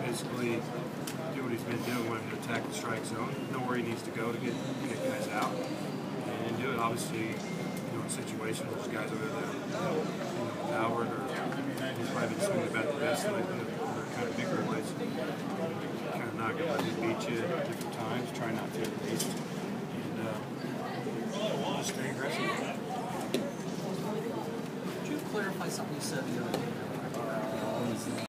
basically do what he's been doing when to attack the strike zone, know where he needs to go to get guys out, and do it. Obviously, in situations where there's guys over there that Howard or he's probably been swinging about the best lately, or kind of bigger ways. Kind of not going to let him beat you at different times. Try not to at least, and just stay aggressive. Could you clarify something you said the other day?